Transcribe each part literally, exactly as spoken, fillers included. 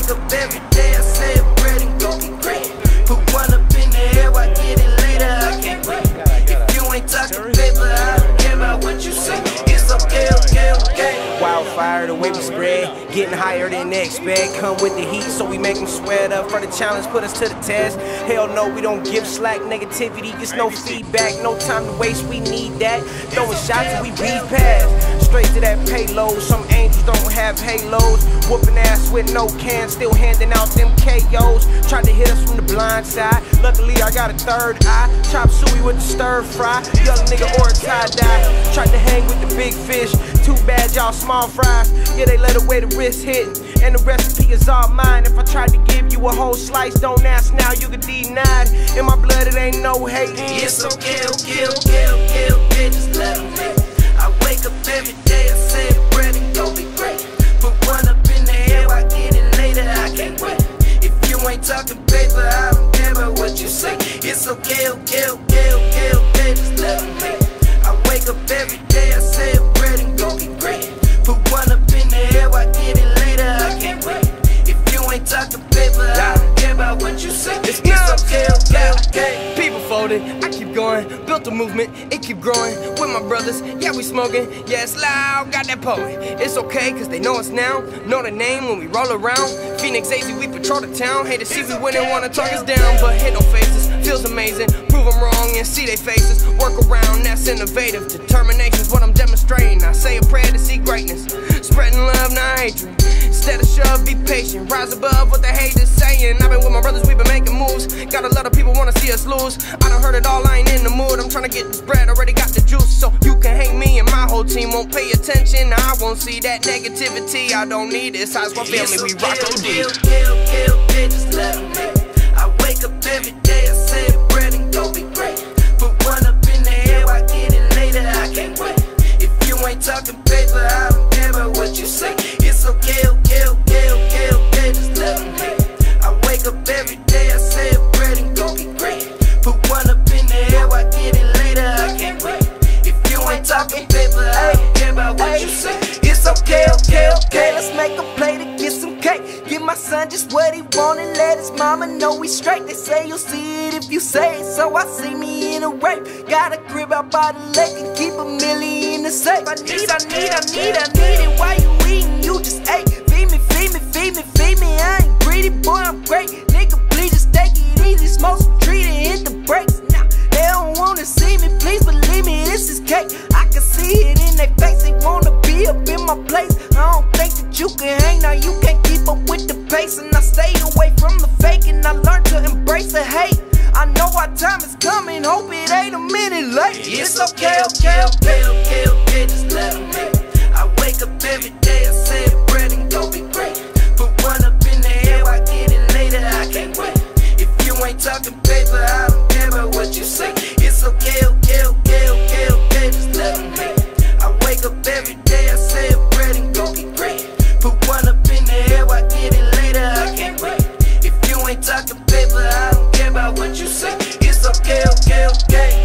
wake up every day, I say a prayer and go be great. Put one up in the air, I get it later, I can't wait. If you ain't talking paper, I don't care about what you say. It's okay, okay, okay. Wildfire, the way we spread, getting higher than they expect. Come with the heat, so we make them sweat up for the challenge, put us to the test. Hell no, we don't give slack, negativity, just no feedback. No time to waste, we need that. Throwing shots and we breathe past. Straight to that payload, some angels don't have halos. Whooping ass with no cans, still handing out them K Os. Tried to hit us from the blind side, luckily I got a third eye. Chop suey with the stir fry, young nigga or a tie-dye. Tried to hang with the big fish, too bad y'all small fries. Yeah, they let away the wrist hit, and the recipe is all mine. If I tried to give you a whole slice, don't ask now, you get denied. In my blood it ain't no hate. It's okay, okay, okay, okay, okay, just let them hate. I wake up every day, I say a prayer and go be great. Put one up in the air, I get it later, I can't wait. If you ain't talking paper, I don't care about what you say. It's okay, okay, okay, okay, okay, just let them hate. I wake up every day, I say a prayer and go be great. Put one up in the air, I get it later, I can't wait. If you ain't talking paper, I don't care about what you say. It's okay, okay, okay. People folded, I keep going, built a movement, it keep growing. With my brothers, yeah we smoking, yeah it's loud, got that poet. It's okay, cause they know us now, know the name when we roll around. Phoenix A Z, we patrol the town, hate to see we win and wanna talk us down. But hit no faces, feels amazing, prove them wrong and see they faces. Work around, that's innovative, determination's what I'm demonstrating. I say a prayer to see greatness, spreading love, not hatred. Instead of shove, be patient, rise above what the haters saying. I've been with my brothers, we've been making moves. Got a lot of people wanna see us lose. I done heard it all, I ain't in the mood. I'm trying to get this bread, already got the juice. So you can hate me and my whole team won't pay attention. I won't see that negativity, I don't need it. Size my family, we rock O D. Okay, okay, okay, okay, just let them hate. I wake up every day, I say a prayer and go be great. Put one up in the air, I get it later, I can't wait. If you ain't talking paper, I don't care about what you say. It's okay, okay, okay, okay, okay, just let them hate. I wake up every day, I say a prayer and go be great. Put one up in the air, I get it later, I can't wait. If you ain't talking paper, I don't care about what you say. It's okay, okay, okay, let's make a play to get some cake. Give my son just what he want and let his mama know we straight. They say you'll see it if you say it, so I see me in a rape. Got a crib out by the lake and keep a million in the safe. I need, I need, I need, I need it. Why you eating? You just ate. Feed me, feed me, feed me, feed me. I ain't greedy, boy, I'm great. Nigga, please just take it easy. Smoke some treat and hit the brakes. Nah, they don't wanna see me, please believe me, this is cake. I can see it in their face, they wanna be up in my place. I don't think that you can hang, now you can't keep up with the pace. And I stay away from the fake and I learn to embrace the hate. I know our time is coming, hope it ain't a minute late. It's okay, okay, okay, okay, okay, just let them hate. I wake up every day, I say a prayer and go be great. Put one up in the air, I get it later, I can't wait. If you ain't talking paper, I don't care about what you say. It's okay, okay, okay, okay, okay, just let them hate. I wake up every day, I say a prayer and go be great. Put one up in the air, I get it later, I can't wait. If you ain't talking paper, I don't care about what you say. It's okay, okay, okay.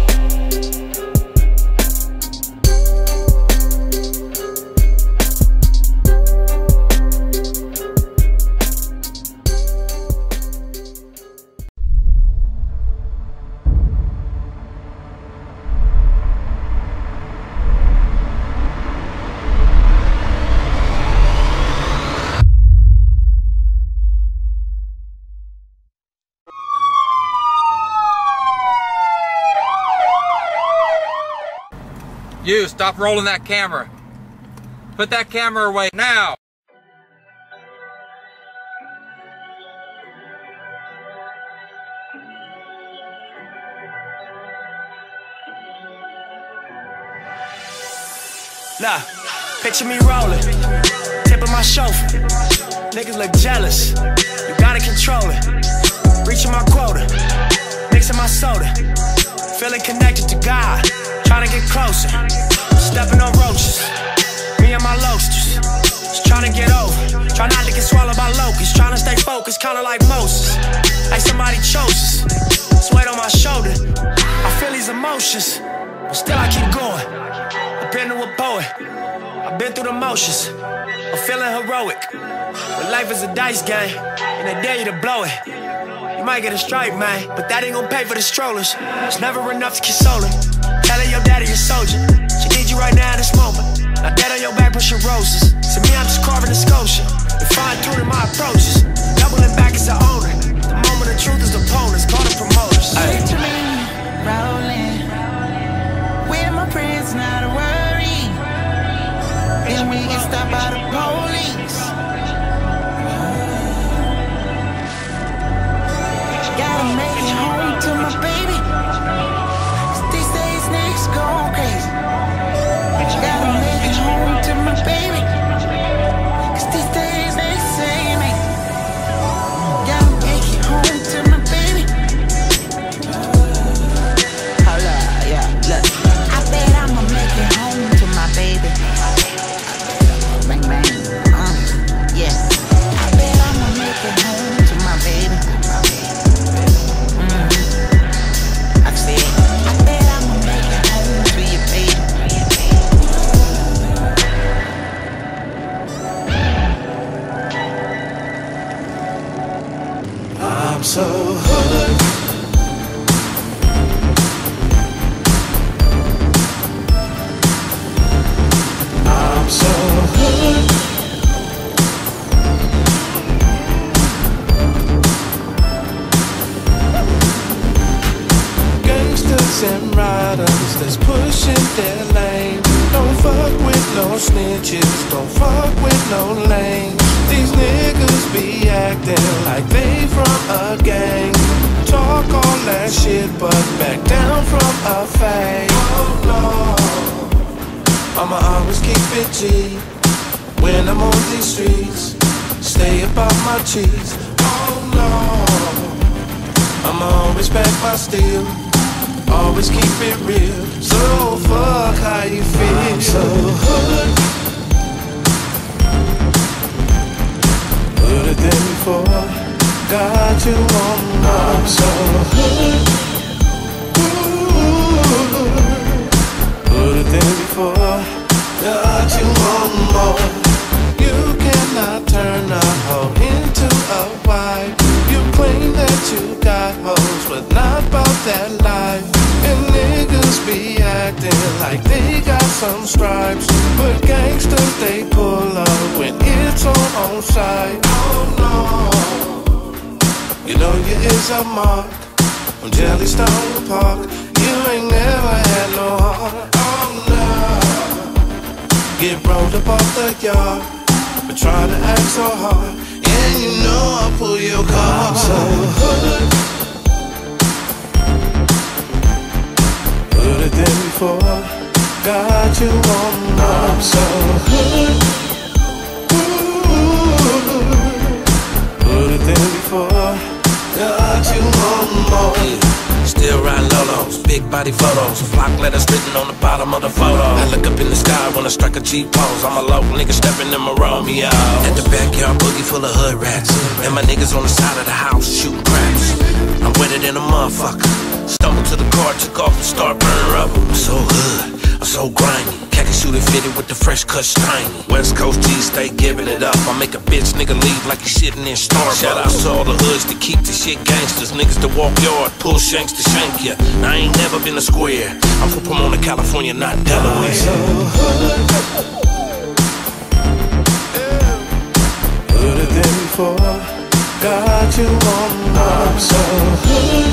You, stop rolling that camera. Put that camera away now. Nah, picture me rolling, tip of my chauffeur. Niggas look jealous, you gotta control it. Reaching my quota, mixing my soda. Feeling connected to God, trying to get closer. Stepping on roaches, me and my loasters. Just trying to get over, try not to get swallowed by locusts. Trying to stay focused, kinda like Moses. Like somebody chose us, it's weight on my shoulder. I feel these emotions, but still I keep going. I've been to a poet, I've Been through the motions, I'm feeling heroic. But life is a dice game, and I dare you to blow it. You might get a stripe, man, but that ain't gon' pay for the strollers. It's never enough to console her. Telling your daddy a soldier, she needs you right now in this moment. Now dead on your back, pushing roses. To me, I'm just carving a sculpture and fine-tuning my approaches. Doubling back as an owner. The moment of truth is opponents, call the promoters. Picture me rolling with my friends, not a worry. Then we get stopped by the police. Gotta make it home to my baby. 'Cause these days niggas going crazy. Gotta make it home to my baby. 'Cause these days they say me. Gotta make it home to my baby. Hold up, yeah, look. I bet I'ma make it home to my baby. Bang bang, uh, yeah. I bet I'ma make it home to my baby. Mm, I said, I bet I'ma make it home to your baby. I'm so hood. I'm so hood. Gangsters and riders that's pushing their lane. Don't fuck with no snitches, don't fuck with no lanes. These niggas be acting like they from a gang. Talk all that shit but back down from a fade. Oh Lord, I'ma always keep it G when I'm on these streets. Stay about my cheese. Oh Lord, I'ma always back my steel. Always keep it real. So fuck how you feel. I'm so hood. Put it in before. Got you on my. I'm so hood. Put it in before. Got you on more. You cannot turn a hoe into a wife. You claim that you got hoes, but not about that life. And niggas be acting like they got some stripes, but gangsters they pull up when it's on on site. Oh no, you know you is a mark from Jellystone Park. You ain't never had no heart. Oh no, get rolled up off the yard, but try to act so hard. And you know I'll pull your car. I'm so hood. Put it in before. Got you on my. I'm so hood. Put it in before. Got you on more. Still riding lolos, big body photos, flock letters written on the bottom of the photo. I look up in the sky when I strike a G pose. I'm a low nigga stepping in my Romeo. At the backyard boogie full of hood rats, and my niggas on the side of the house shooting craps. I'm wetter than a motherfucker. Stumbled to the car, took off and start burning rubber. I'm so hood, I'm so grimy. Khaki shooter fitted with the fresh cut shiny. West Coast G stay giving it up. I make a bitch nigga leave like he's shitting in Starbucks. Shout out to all the hoods that keep the shit gangsters. Niggas that walk yard, pull shanks to shank ya. I ain't never been a square. I'm from Pomona, California, not Delaware. I'm so hood. Put it in before. Got you on my. I'm so hood.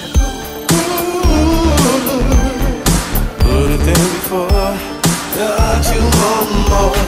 Put it in before. Got you on more.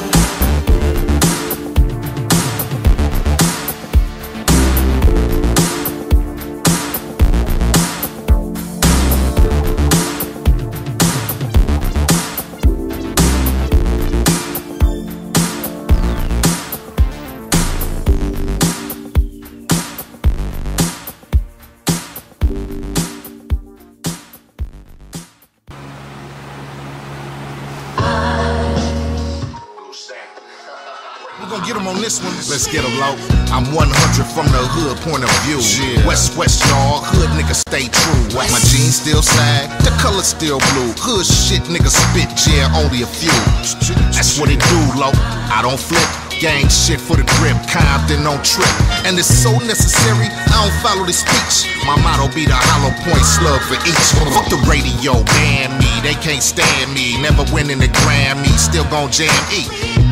this one. Let's get them low. I'm one hundred from the hood point of view. Yeah. West, West, y'all. Hood niggas stay true. West. My jeans still sag, the color still blue. Hood shit, niggas spit, yeah, only a few. That's what it do, low. I don't flip. Gang shit for the grip, Compton on trip. And it's so necessary, I don't follow the speech. My motto be the hollow point slug for each. Fuck the radio, ban me, they can't stand me. Never winning the Grammy, still gon' jam E.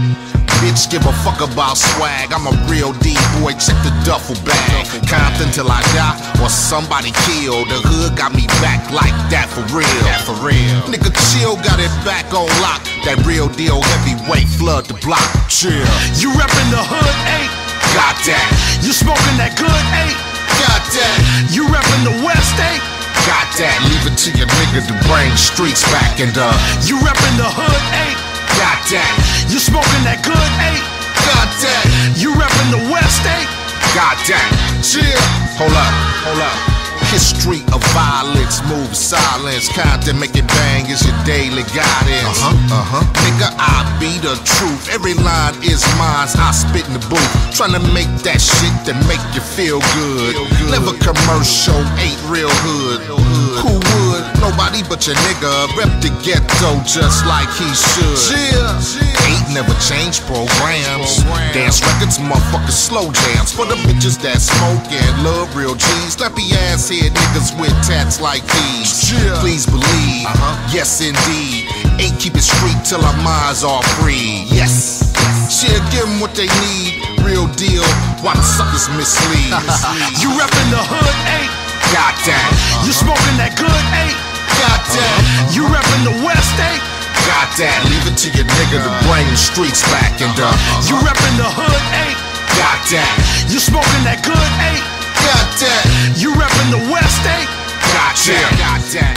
Bitch, give a fuck about swag. I'm a real D-boy, check the duffel bag. Compton till I die, or somebody killed. The hood got me back like that for real. That for real. Nigga chill, got it back on lock. That real deal heavyweight, flood the block. Chill. You reppin' the hood, ain't? Got that. You smoking that good, ain't? Got that. You reppin' the West, ain't? Got that. Leave it to your nigga to bring streets back and uh. You reppin' the hood, ain't? Got that. You smoking that good, ain't? Got that. You reppin' the West, ain't? Got that. Chill. Hold up, hold up. History of violence, move silence. Compton make it bang is your daily guidance. Uh-huh, uh-huh. Nigga, I be the truth. Every line is mine. I spit in the booth. Tryna make that shit that make you feel good. Feel good. Never commercial, ain't real hood. Real hood. Who would? Nobody but your nigga. Rep the ghetto just like he should. Chill. Ain't never changed programs. Program. Dance records, motherfuckers, slow jams. For the bitches that smoke and love real G's. Slappy ass head niggas with tats like these. Chill. Please believe, uh-huh. Yes indeed. Ain't keep it street till our minds are free. Yes. She'll give them what they need. Real deal. Why the suckers mislead? You reppin' the hood, ain't? Got that. Uh-huh. You smoking that good, ain't? Got that. Uh-huh. You reppin' the West, ain't? Got that. Leave it to your nigga to bring the streets back and uh. You reppin' the hood, ain't? Got that. You smoking that good, ain't? Got that. You reppin' the West, ain't? Got that. Got that.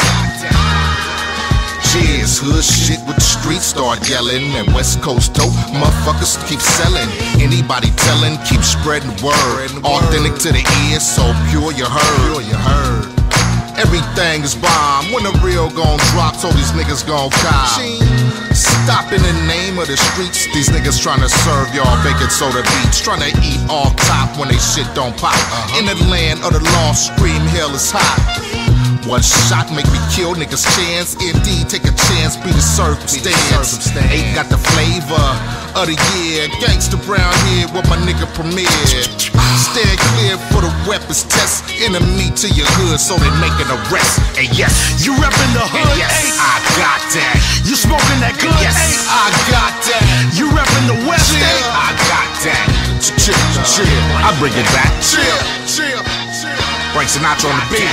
Cheers, hood shit with the streets start yelling. And West Coast dope, motherfuckers keep selling. Anybody telling, keep spreading the word. Authentic to the ear, so pure you heard. You heard. Everything is bomb. When the real gon' drop, so these niggas gon' cop. Stop in the name of the streets. These niggas tryna serve y'all baking soda beats. Tryna eat off top when they shit don't pop. Uh-huh. In the land of the lost, scream hell is hot. One shot make me kill niggas' chance. Indeed, take a chance, be the circumstance. Ain't got the flavor of the year. Gangsta brown here, what my nigga premiered. Stand clear for the weapons test. Enemy to your hood, so they make an arrest. And yes, you reppin' the hood, yes, ain't? I got that. You smoking that good, yes, ain't? I got that. You reppin' the West, chill, ain't? I got that. Chill, chill, I bring it back. Chill, chill, chill. Frank Sinatra on the beat.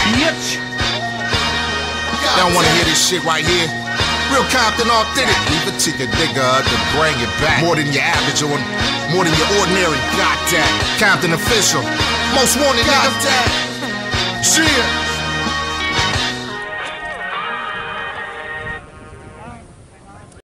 They don't wanna hear this shit right here. Real Compton authentic. Leave it to your nigga to bring it back. More than your average or more than your ordinary. Got that. Compton official. Most wanted nigga. Got that. Chill.